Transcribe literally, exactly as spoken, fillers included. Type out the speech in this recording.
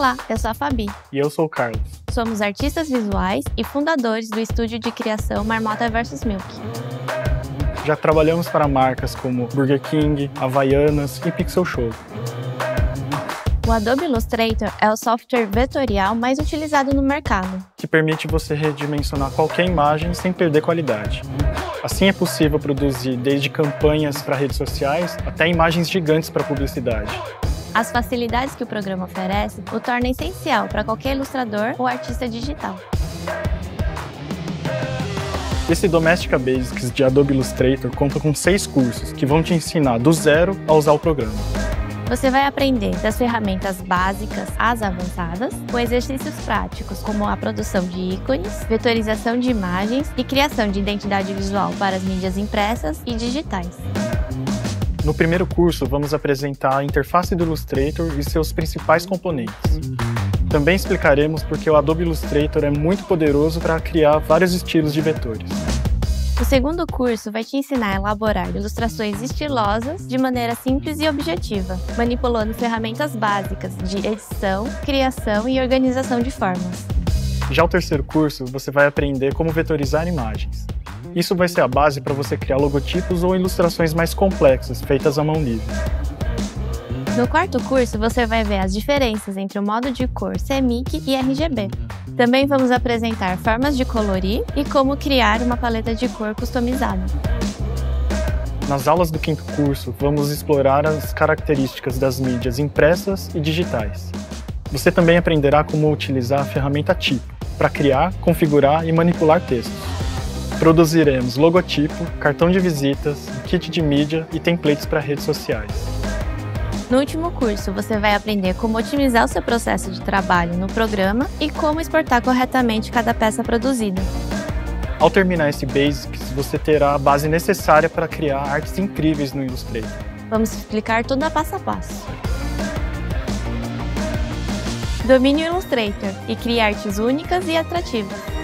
Olá, eu sou a Fabi. E eu sou o Carlos. Somos artistas visuais e fundadores do estúdio de criação Marmota versus Milk. Já trabalhamos para marcas como Burger King, Havaianas e Pixel Show. O Adobe Illustrator é o software vetorial mais utilizado no mercado, que permite você redimensionar qualquer imagem sem perder qualidade. Assim é possível produzir desde campanhas para redes sociais até imagens gigantes para publicidade. As facilidades que o programa oferece o torna essencial para qualquer ilustrador ou artista digital. Esse Domestika Basics de Adobe Illustrator conta com seis cursos que vão te ensinar do zero a usar o programa. Você vai aprender das ferramentas básicas às avançadas, com exercícios práticos como a produção de ícones, vetorização de imagens e criação de identidade visual para as mídias impressas e digitais. No primeiro curso, vamos apresentar a interface do Illustrator e seus principais componentes. Também explicaremos porque o Adobe Illustrator é muito poderoso para criar vários estilos de vetores. O segundo curso vai te ensinar a elaborar ilustrações estilosas de maneira simples e objetiva, manipulando ferramentas básicas de edição, criação e organização de formas. Já o terceiro curso, você vai aprender como vetorizar imagens. Isso vai ser a base para você criar logotipos ou ilustrações mais complexas, feitas à mão livre. No quarto curso, você vai ver as diferenças entre o modo de cor C M Y K e R G B. Também vamos apresentar formas de colorir e como criar uma paleta de cor customizada. Nas aulas do quinto curso, vamos explorar as características das mídias impressas e digitais. Você também aprenderá como utilizar a ferramenta Tipo para criar, configurar e manipular textos. Produziremos logotipo, cartão de visitas, kit de mídia e templates para redes sociais. No último curso, você vai aprender como otimizar o seu processo de trabalho no programa e como exportar corretamente cada peça produzida. Ao terminar esse Basics, você terá a base necessária para criar artes incríveis no Illustrator. Vamos explicar tudo a passo a passo. Domine o Illustrator e crie artes únicas e atrativas.